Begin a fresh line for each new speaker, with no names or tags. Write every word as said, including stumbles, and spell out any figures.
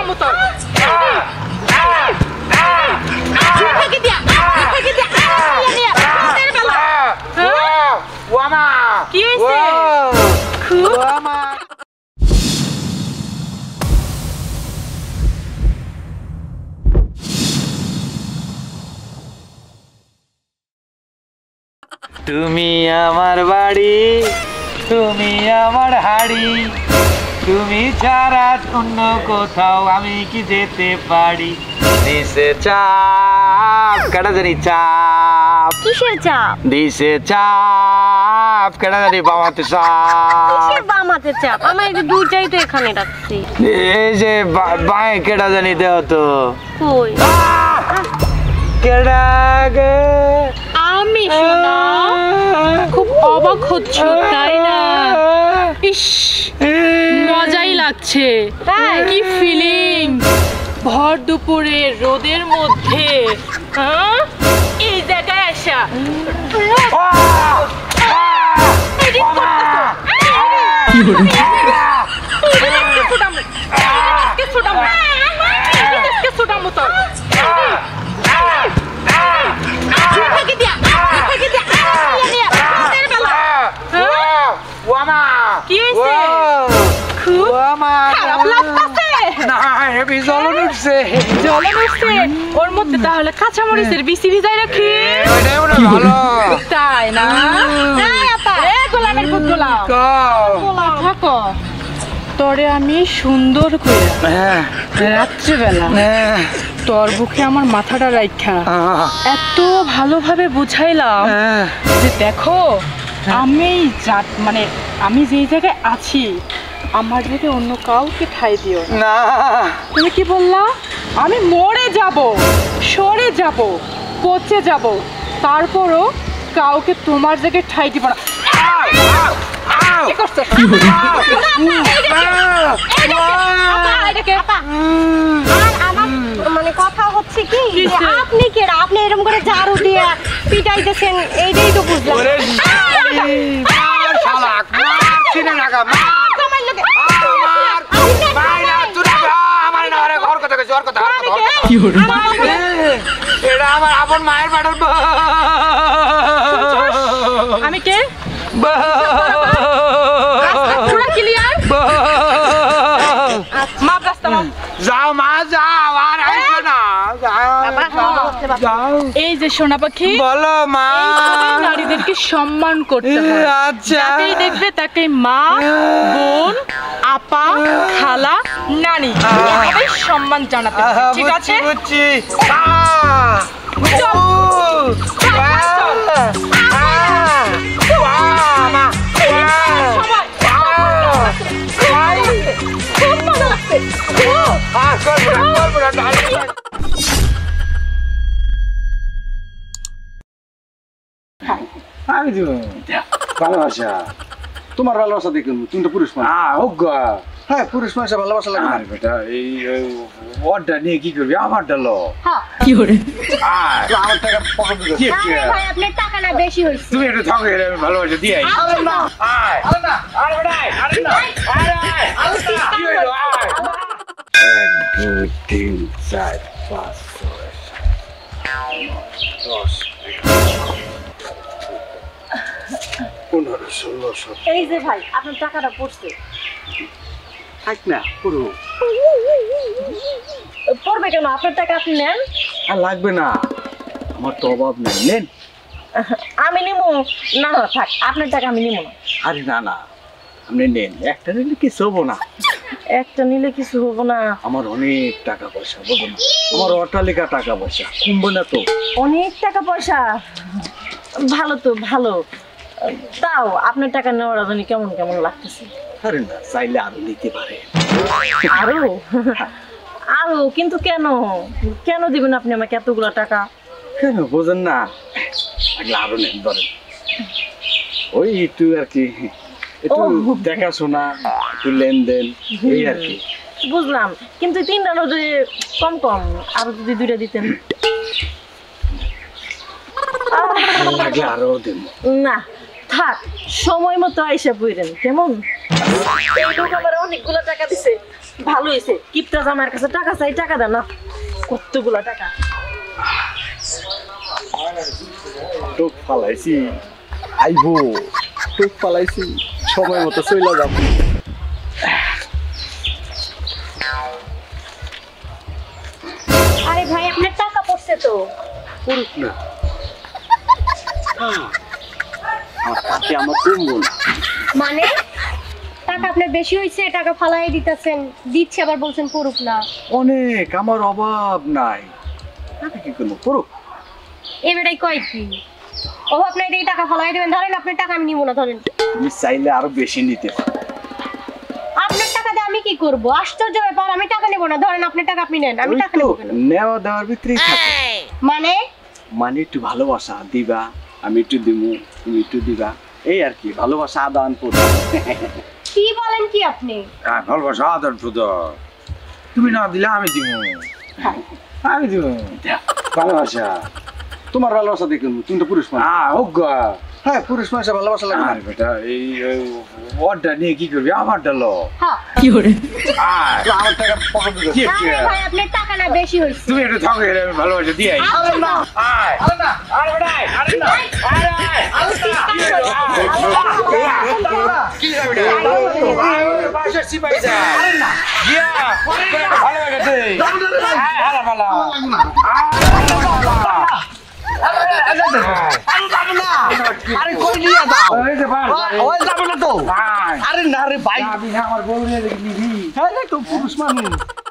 মতো কি হয়েছে
তুমি আমার বাড়ি তুমি আমার হাড়ি তুমি ছাড়া অন্য কোথাও আমি কি যেতে পারি দিশে চাপ কেডা জানি চাপ
কিসের চাপ
দিশে চাপ কেডা জানি বামাতে চাপ
কিসের বামাতে চাপ আমার এই দুইটাই তো এখানে রাখছি
এই যে বাঁয়ে কেডা জানি দেও তো
কই
কেডা গে
আমি শোনা খুব অবাক হচ্ছ তাই না ইস মজাই লাগছে কি ফিলিং ভর দুপুরে রোদের মধ্যে হ্যাঁ এই জায়গায় আসা ওর মধ্যে তাহলে কাঁচামরিচের বিচি ভিজাই রাখি তাই না থাকো তোরে আমি সুন্দর করে রাত্রিবেলা তোর বুকে আমার মাথাটা রাখা এত ভালোভাবে বুঝাইলাম যে দেখো আমি মানে আমি যেই জায়গায় আছি আমার যদি অন্য কাউকে ঠাই দিও না তুমি কি বললা আমি মরে যাব সরে যাব পচে যাব তারপরও কাউকে তোমার জায়গায় ঠাই দিব না
মানে কথা হচ্ছে কি আপনি কে আপনি এরকম করে ঝাড়ু দিয়ে পিটাইতেছেন এইটাই তো বুঝলাম
আমি কে
যাও মা যাও আর আইসো না
এই যে সোনা পাখি
বলো মা
নারীদেরকে সম্মান করতে হয়
আচ্ছা
যাকেই দেখবে তাকে মা বোন আপা খালা নানি এভাবে সম্মান জানাতে হবে ঠিক আছে
বুঝছি
ভালোবাসা তোমার ভালোবাসা দেখুন তুমি তো পুরুষ মানুষ হ্যাঁ পুরুষ মানুষের ভালোবাসা লাগে না
বেটা এই ওয়ার্ডটা নিয়ে কি করবি আমার ডালো
কি করে
আমার টাকা পছন্দ করছি
ভাই আপনার টাকাটা বেশি হইছে
তুমি একটু থাকো এর আমি ভালোবাসা দিয়ে আই
আরে না
আয়
আরে না
আরে বেটা আরে না আরে আয় কি হলো আয় এক দুই তিন চার পাঁচ ছয় দশ পনেরো ষোলো সতেরো
এই যে ভাই আপনার টাকাটা পড়ছে
থাক না পুরো
পড়বে কেন আপনার টাকা আপনি নেন
আর লাগবে না আমার তো অভাব নেই নেন
আমি নিব না না থাক আপনার টাকা আমি নিব না
আরে না না আপনি নেন একটা নিলে কিছু হবো না
একটা নিলে কিছু হবো না
আমার অনেক টাকা পয়সা বলবো না আমার অট্টালিকা টাকা পয়সা কমবো না তো
অনেক টাকা পয়সা ভালো তো ভালো তাও আপনার টাকা নেওয়ার জন্য কেমন কেমন লাগতেছে
আরে না চাইলে আরো নিতে পারে
আরো আরো কিন্তু কেন কেন দিবেন আপনি আমাকে এতগুলা টাকা
কেন বোঝেন না আরো নেন ধরেন ওই একটু আর কি একটু দেখাশোনা একটু লেনদেন এই আর কি
বুঝলাম কিন্তু তিনটা যদি কম কম আরো যদি দুইটা দিতেন
লাগলে আরো দেব
না থাক সময় মতো আইসা পড়েন কেমন এই লোক আমার অনেকগুলো টাকা দিছে ভালো হয়েছে কিপটা জামার কাছে টাকা চাই টাকা দেন না কতগুলো টাকা
টোপ পালাইছি আইবো টোপ পালাইছি সময় মতো চইলা যাব
আরে ভাই আপনার টাকা পড়ছে তো
পুরুষ না আমার কাছে আমার কমবো না
মানে টাকা আপনার বেশি হয়েছে টাকা ফালাই দিতেছেন দিচ্ছে আবার বলছেন পড়ুক না
অনেক আমার অভাব নাই টাকা কি করবো পুরো
এবারেই কয় কি ও আপনার এদিকে টাকা ফালাই দেবেন ধরেন আপনার টাকা আমি নিব না ধরেন
তুমি চাইলে আরো বেশি নিতে পারো
আপনার টাকা দিয়ে আমি কি করব আশ্চর্য ব্যাপার আমি টাকা নেব না ধরেন আপনার টাকা আপনি নেন আমি টাকা নেব কেন
নেওয়া দেওয়ার ভিতরেই থাকে
মানে
মানে একটু ভালোবাসা দিবা আমি একটু দিমু তুমি একটু দিবা এই আর কি ভালোবাসা আদান প্রদান
কি বলেন কি আপনি
হ্যাঁ ভালোবাসা আদর প্রদর তুমি না দিলে আমি দিব আমি দিব ভালোবাসা
তোমার ভালোবাসা দেখুন তুমি তো পুরুষ মানুষ
হ্যাঁ হোক গা।
হ্যাঁ পুরুষ মানুষের ভালোবাসা লাগে না
আর বেটা এই ওয়ার্ডটা নিয়ে কি করবি আমারটা লো
হ্যাঁ
আর
তো আমার টাকা পকেট দিতে
কি
আরে ভাই আপনার টাকা না বেশি হয়েছে
তুমি একটু থাকো এর আমি ভালোবাসা দিয়ে আই
আরে না
আয় আরে না আরে বেটা আরে না আরে কি রে বেটা আরে বাসা সিপাই যা আরে না গিয়া ভালো লাগে দে আয় হালা ভালো
আরে কই নিয়ে দাও
এই যে ভাই
ওই যাবে না তো
আয়
আরে না রে ভাই
আমি আমার বউ নিয়ে দেখি
হ্যাঁ তো পুরুষ মানুষ